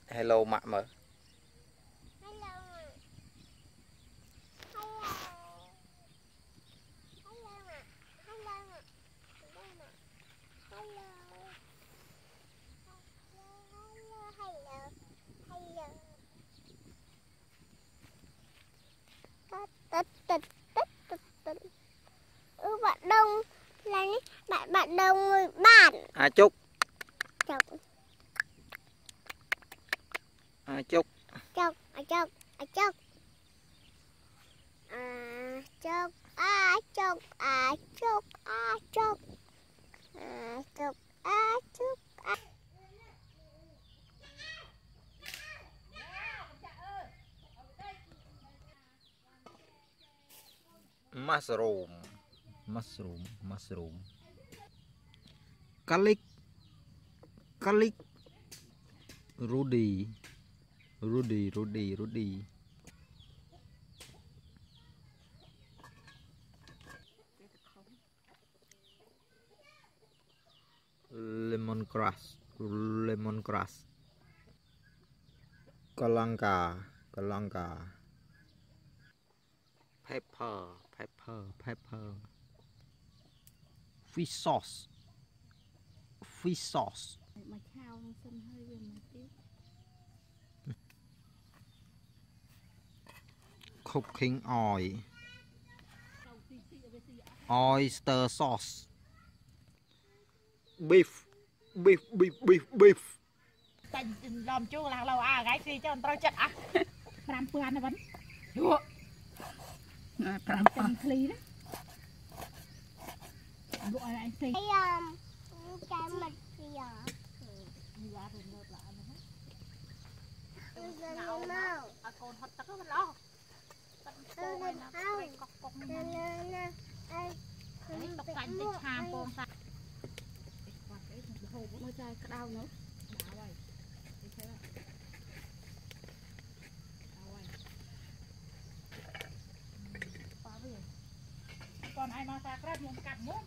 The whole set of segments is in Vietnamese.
Hello mạ mở. Bạn đông là bạn đông người bạn. Chúc. Chọc. Chúc. Chọc. Chọc. Chọc. Chọc. Chọc. Chọc. Chọc. Chọc. Chọc. Mushroom. Garlic. Rudy. Lemongrass. Kalanga. Pepper. Fish sauce. Cooking oil. Oyster sauce. Beef. Làm chú là lâu gái gì cho anh tôi chắc làm phương nó vẫn làm kli đó gọi lại xì Cái mật gì à? con hết tất nó lo tóc xanh tích ham con sa mới chơi cái đau nữa còn ai mà ta rất muốn cắt muốn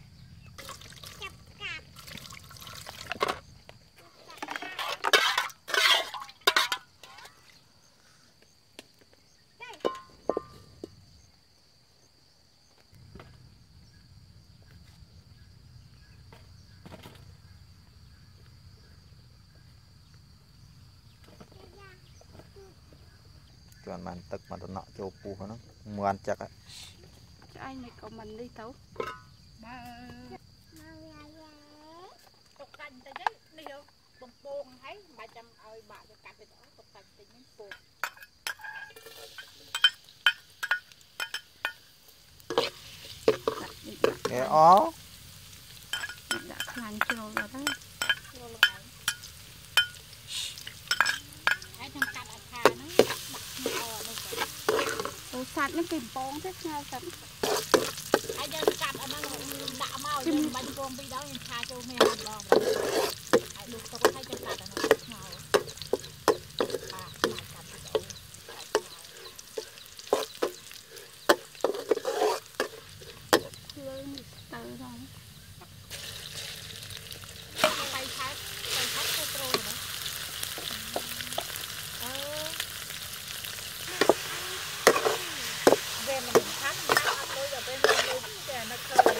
Toàn bàn tật mà nọ cho phù nó ngoan chắc á. anh này có mình đi tấu tục canh tới đấy đi đâu bông bông thấy bà chăm ơi bà cho cắt thì đó tục canh tới những bông Cái ó đã khăn chưa rồi đó ai thằng cắt ở thà nó đồ sạch nó kìm bông thế nhau sẵn ai dân cắt ở nó đã mau dân bánh con đi đó nhưng thà cho mẹ làm đòn rồi ai được tôi có thấy cho cắt ở nó nhau mai cắt thì đâu hương từ rồi tay thắt cái trôi rồi đó về mà mình thắt ăn đôi giờ bên đây kìa nó khơi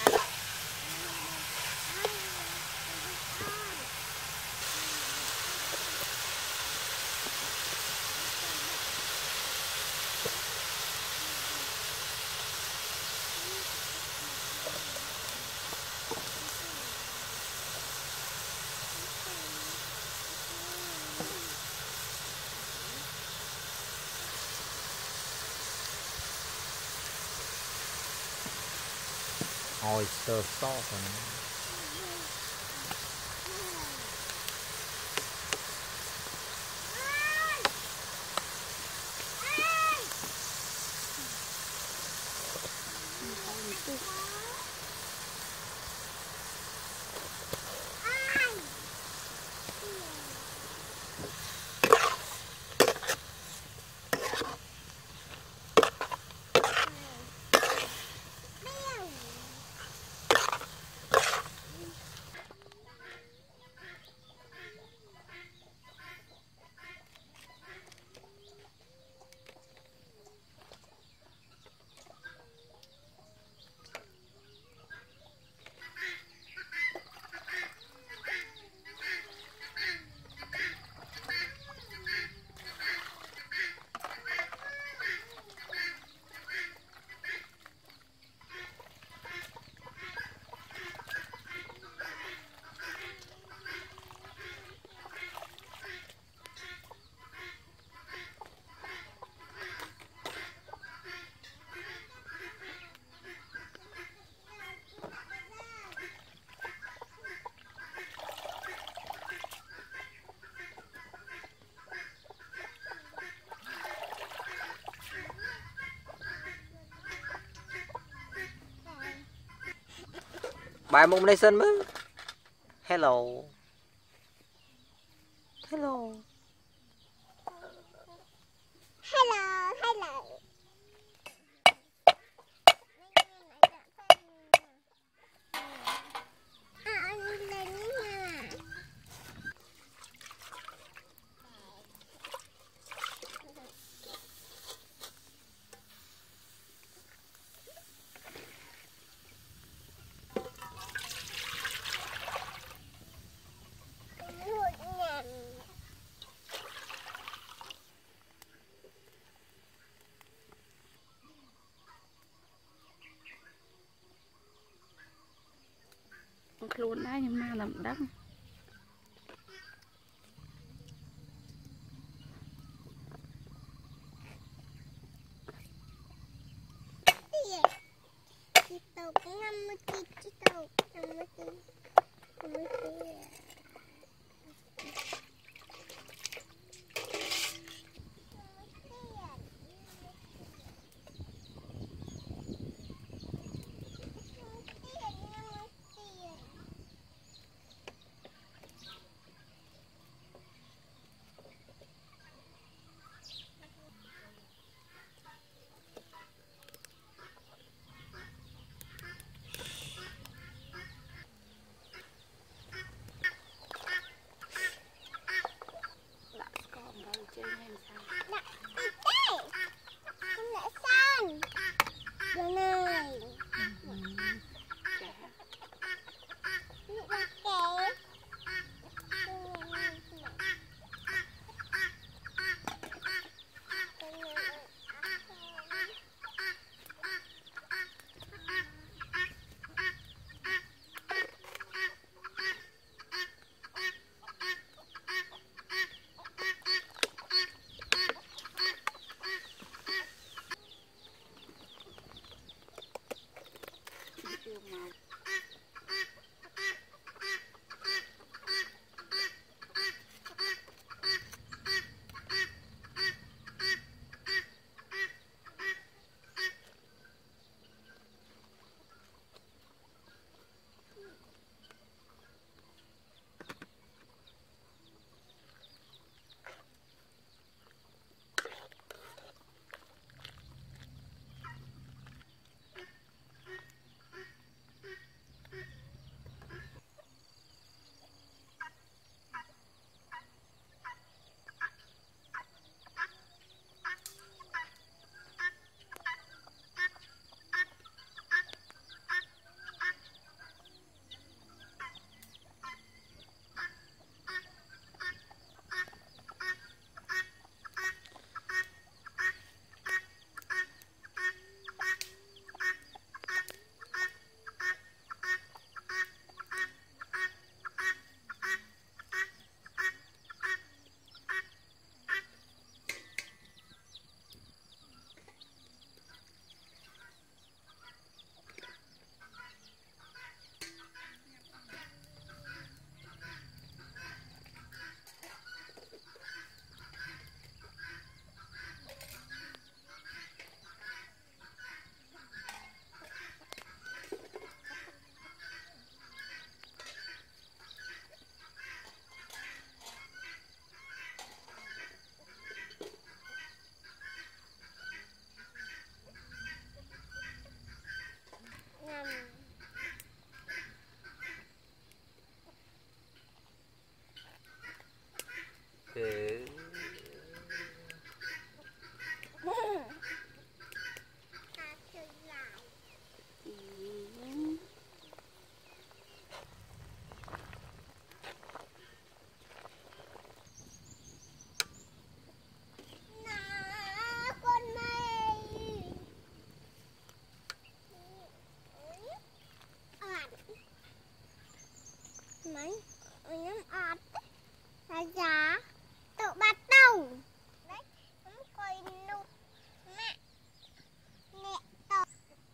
oyster sauce. bài mông đây sân mới hello hello Hello, hello. Anh lên nha. Luôn đấy nhưng mà làm đắng Chị tàu cũng 50 kg, chị tàu 50 kg. 50 kg. Mấy nhóm ọt là giá tụ ba tàu đấy không coi nụ mẹ mẹ tàu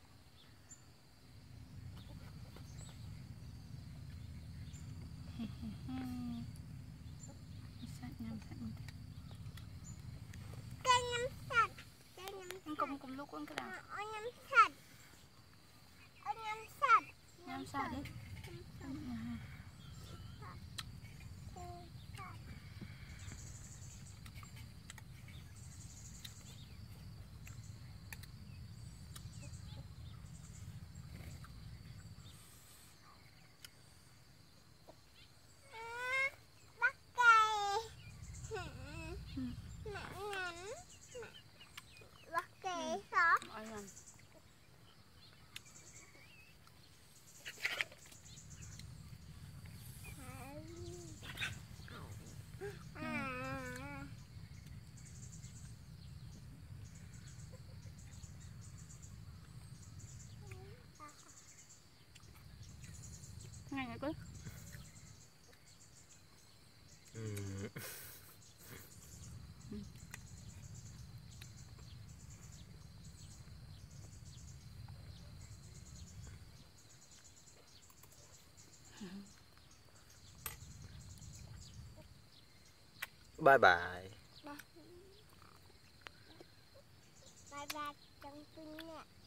cây nhâm sạch cùng lúc con cái nào nhâm sạch nhâm sạch nhâm sao đấy bye bye. Bye bye trong tin nè.